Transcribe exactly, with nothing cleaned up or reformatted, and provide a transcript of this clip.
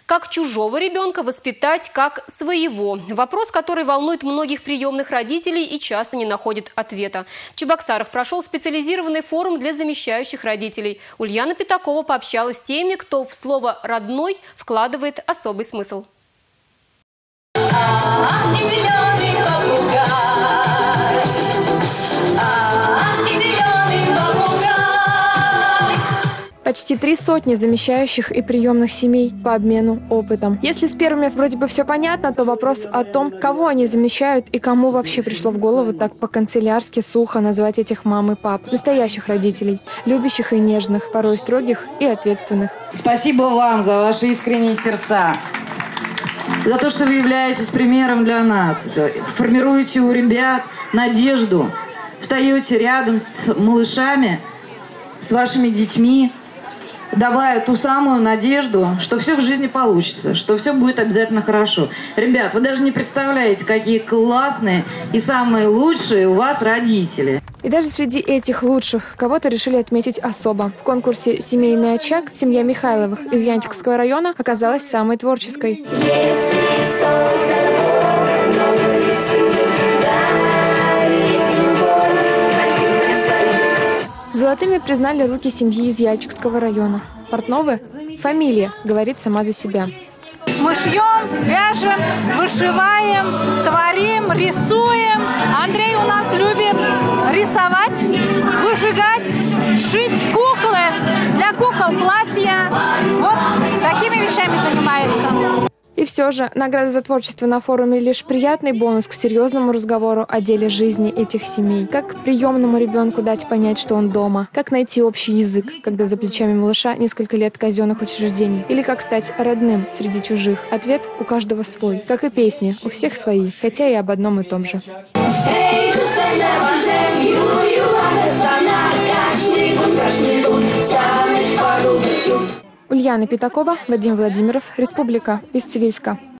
Как чужого ребенка воспитать как своего? Вопрос, который волнует многих приемных родителей и часто не находит ответа. В Чебоксарах прошел специализированный форум для замещающих родителей. Ульяна Пятакова пообщалась с теми, кто в слово «родной» вкладывает особый смысл. Почти три сотни замещающих и приемных семей по обмену опытом. Если с первыми вроде бы все понятно, то вопрос о том, кого они замещают и кому вообще пришло в голову так по-канцелярски сухо назвать этих мам и пап. Настоящих родителей, любящих и нежных, порой строгих и ответственных. Спасибо вам за ваши искренние сердца, за то, что вы являетесь примером для нас. Формируете у ребят надежду, встаете рядом с малышами, с вашими детьми, давая ту самую надежду, что все в жизни получится, что все будет обязательно хорошо. Ребят, вы даже не представляете, какие классные и самые лучшие у вас родители. И даже среди этих лучших кого-то решили отметить особо. В конкурсе «Семейный очаг» семья Михайловых из Янтикского района оказалась самой творческой. Золотыми признали руки семьи из Янтикского района. Портновы – фамилия, говорит сама за себя. Мы шьем, вяжем, вышиваем, творим, рисуем. Андрей у нас любит рисовать, выжигать, шить куклы. Для кукол платья. Вот такими вещами занимается. И все же награда за творчество на форуме лишь приятный бонус к серьезному разговору о деле жизни этих семей. Как приемному ребенку дать понять, что он дома? Как найти общий язык, когда за плечами малыша несколько лет казенных учреждений? Или как стать родным среди чужих? Ответ у каждого свой. Как и песни, у всех свои, хотя и об одном и том же. Ульяна Пятакова, Вадим Владимиров, Республика, из Цивильска.